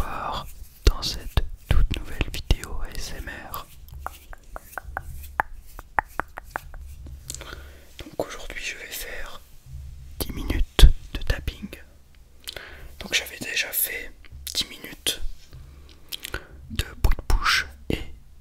revoir dans cette toute nouvelle vidéo ASMR. Donc aujourd'hui je vais faire 10 minutes de tapping. Donc j'avais déjà fait 10 minutes de bruit de bouche et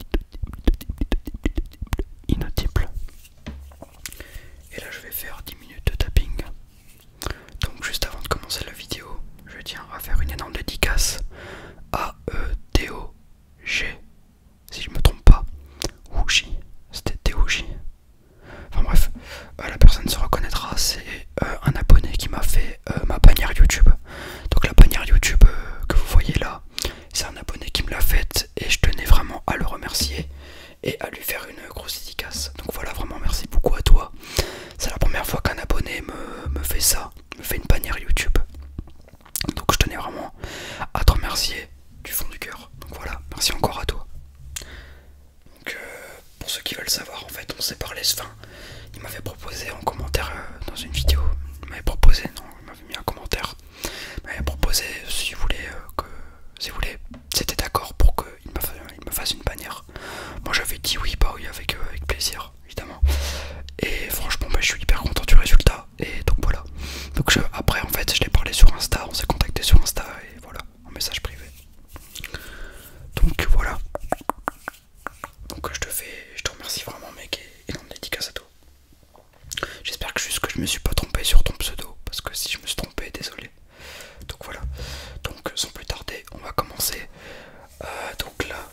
inaudible. Et là je vais faire 10 minutes de tapping. Donc juste avant de commencer la vidéo, je tiens à faire une énorme dédicace à Théo-G, si je me trompe pas, ou J, c'était Théo-J. Enfin bref, la personne se reconnaîtra, c'est un abonné qui m'a fait ma bannière YouTube. Donc la bannière YouTube que vous voyez là, c'est un abonné qui me l'a faite et je tenais vraiment à le remercier et à lui faire une grosse dédicace. Donc voilà, vraiment merci beaucoup à toi. C'est la première fois qu'un abonné me fait ça, me fait une bannière YouTube. Donc je tenais vraiment à te remercier du fond du cœur. Donc voilà, merci encore à toi. Donc pour ceux qui veulent savoir, en fait on s'est parlé, enfin il m'avait proposé en commentaire dans une vidéo, il m'avait proposé, non il m'avait mis un commentaire, il m'avait proposé si vous voulez si vous voulez, c'était d'accord pour qu'il me fasse une bannière. Moi j'avais dit oui, bah oui, avec plaisir évidemment. Et franchement bah, je suis hyper content du résultat. Et donc voilà. Donc après en fait je l'ai parlé sur Insta, on s'est contacté sur Insta et voilà, en message privé. Donc voilà. Donc je te remercie vraiment mec et énorme dédicace à toi. J'espère que juste que je me suis pas trompé sur ton pseudo, parce que si je me suis trompé, désolé. Donc voilà. Donc sans plus tarder, on va commencer. Donc là,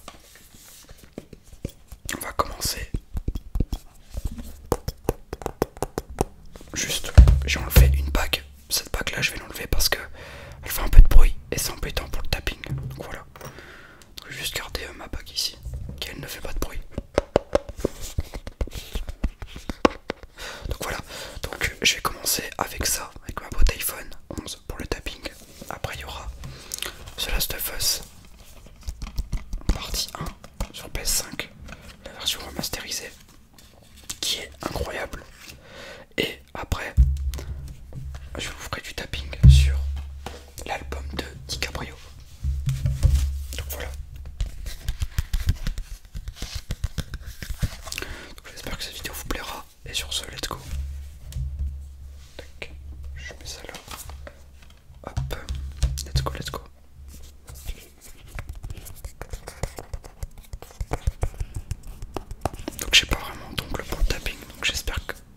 on va commencer. Juste, j'ai enlevé une bague. Cette bague là, je vais l'enlever parce que elle fait un peu de bruit et c'est embêtant pour le tapping. Donc voilà. Je vais juste garder ma bague ici, qui elle ne fait pas de bruit. Donc voilà. Donc je vais commencer avec ça, avec ma boîte iPhone 11 pour le tapping. Après il y aura The Last of Us partie 1 sur PS5, la version remasterisée, qui est incroyable. Et après, je vous ferai du tapping sur l'album de DiCaprio. Donc voilà. Donc j'espère que cette vidéo vous plaira. Et sur ce, let's go. Tac. Je mets ça là. Hop. Let's go, let's go. Donc j'ai pas vraiment d'ongle pour le tapping. Donc j'espère que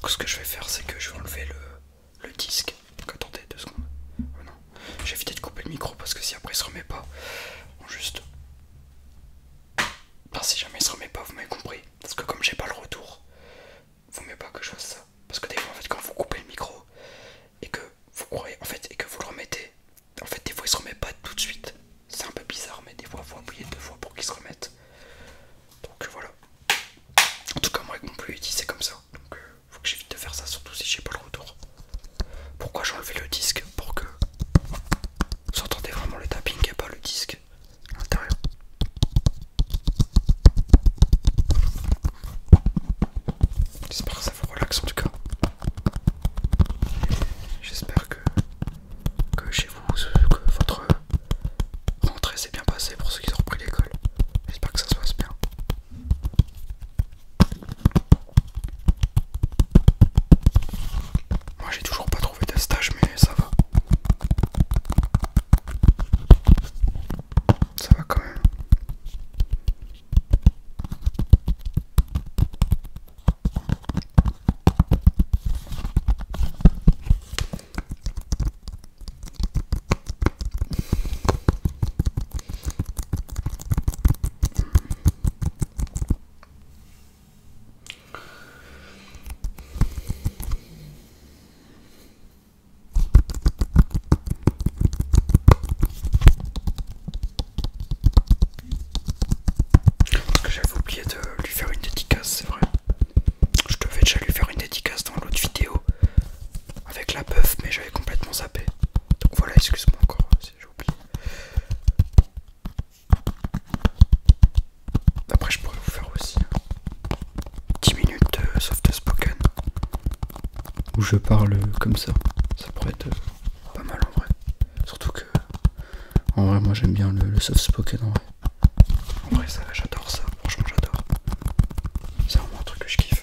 ce que je vais faire, c'est que je vais enlever le disque. Donc attendez 2 secondes. Oh non, j'ai évité de couper le micro parce que si après il se remet pas, bon, juste. Enfin, si jamais il se remet pas, vous m'avez compris. Parce que comme j'ai pas le retour, vaut mieux pas que je fasse ça. Parce que des fois, en fait, quand vous coupez le micro et que vous croyez, en fait, et que vous le remettez, en fait, des fois il se remet pas tout de suite. C'est un peu bizarre, mais des fois, il faut appuyer 2 fois pour qu'il se remette. Donc voilà. En tout cas, moi, avec mon Plus Yeti, c'est comme ça. Donc faut que j'évite de faire ça, surtout si j'ai pas le retour. Pourquoi j'ai enlevé le disque? Pour que vous entendez vraiment le tapping et pas le disque à l'intérieur. J'espère que ça vous relaxe en tout cas. J'espère que chez vous, que votre rentrée s'est bien passée pour ceux qui ont repris l'école. J'espère que ça se passe bien. Moi j'ai toujours pas trouvé de stage mais ça va. Ça va quand même. Parce que j'avais oublié de lui faire une dédicace, c'est vrai. Je devais déjà lui faire une dédicace dans l'autre vidéo avec la puff, mais j'avais complètement zappé. Donc voilà, excuse-moi encore si j'ai oublié. Après, je pourrais vous faire aussi 10 minutes de soft spoken où je parle comme ça. Ça pourrait être pas mal en vrai. Surtout que, en vrai, moi j'aime bien le soft spoken en vrai. En vrai, ça, j'adore ça. Franchement, j'adore. C'est vraiment un truc que je kiffe.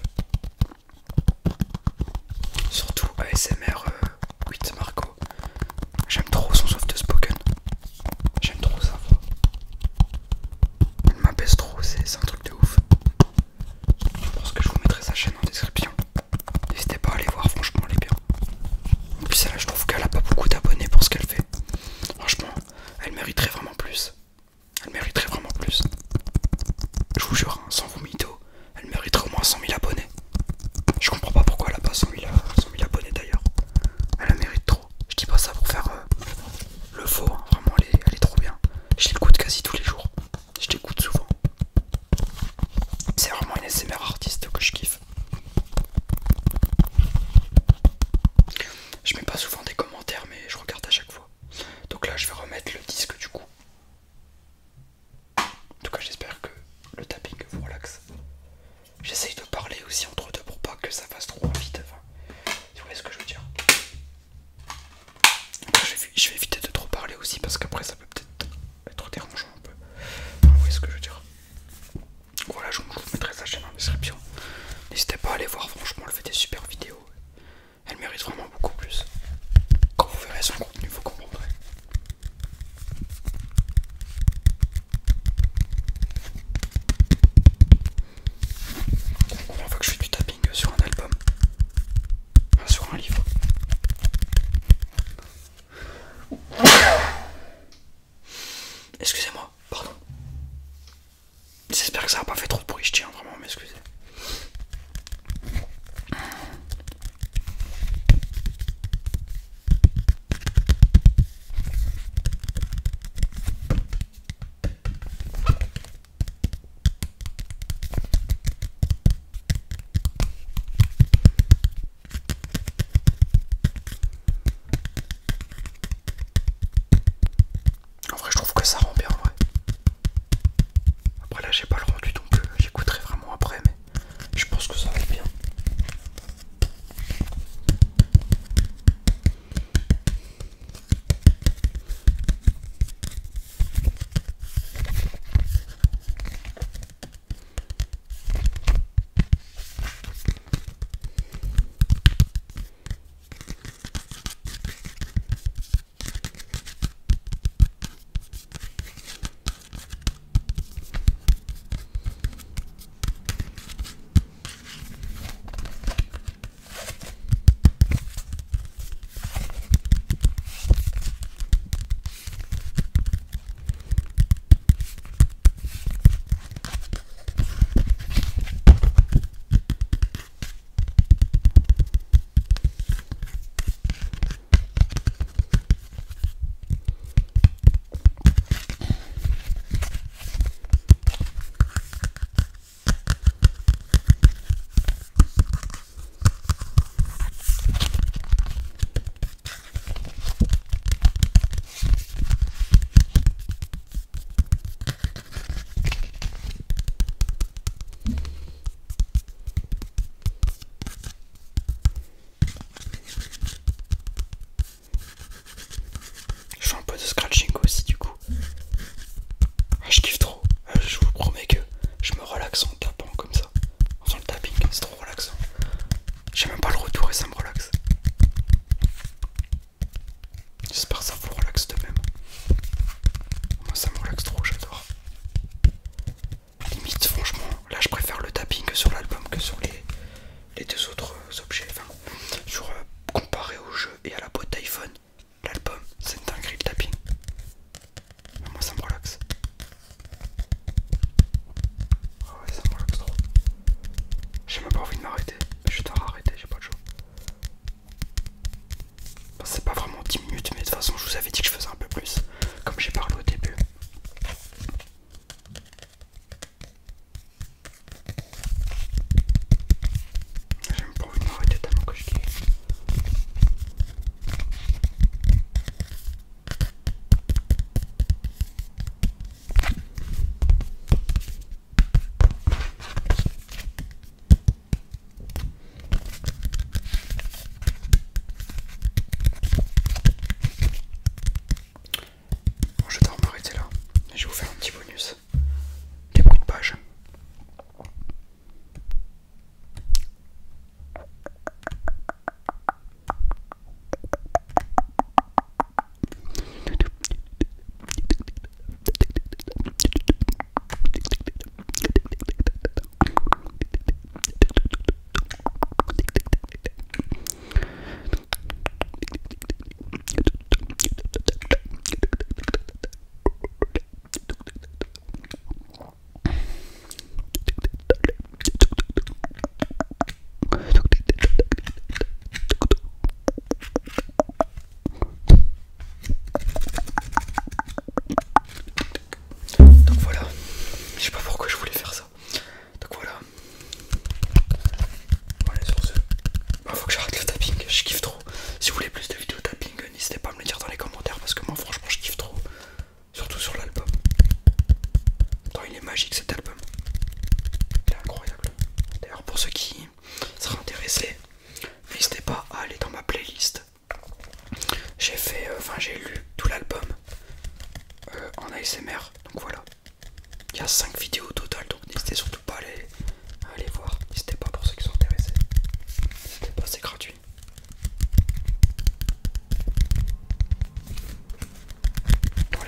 Surtout ASMR 8 Marco. J'aime trop son soft spoken. J'aime trop sa voix. Elle m'apaise trop, c'est un truc de ouf. Je pense que je vous mettrai sa chaîne en description. N'hésitez pas à aller voir, franchement, elle est bien. En plus, là, je trouve qu'elle a pas beaucoup d'abonnés pour ce qu'elle fait. Franchement, elle mériterait vraiment plus. Elle mériterait vraiment plus. Je vous jure, hein, sans vous mytho, elle mériterait au moins 100 000 abonnés. Je comprends pas pourquoi elle a pas 100 000 abonnés d'ailleurs.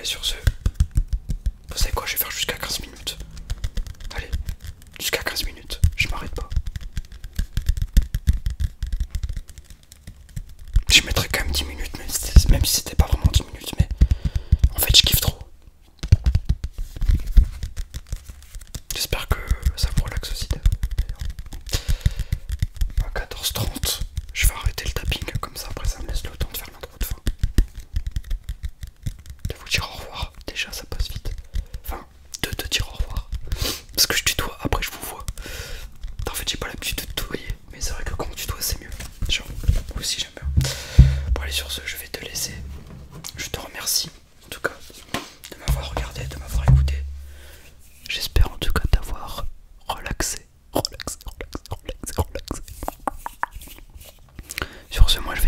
sur ce, vous savez quoi, je vais faire jusqu'à 15 minutes. Allez, jusqu'à 15 minutes, je m'arrête pas. Je mettrais quand même 10 minutes, même si c'était pas vraiment 10 minutes, mais en fait je kiffe trop. J'espère que ça vous relaxe aussi d'ailleurs. À 14h30, je vais arrêter le tapping, comme ça après ça me laisse le temps de faire l'intro de fin. De vous dire au revoir, déjà ça passe vite. Enfin, de te dire au revoir. Parce que je tutoie, après je vous vois. En fait j'ai pas l'habitude de tutoyer, mais c'est vrai que quand on tutoie c'est mieux. Genre, moi aussi j'aime bien. Bon allez, sur ce je vais te laisser. Je te remercie en tout cas de m'avoir regardé, de m'avoir écouté. J'espère en tout cas t'avoir relaxé. Sur ce, moi je vais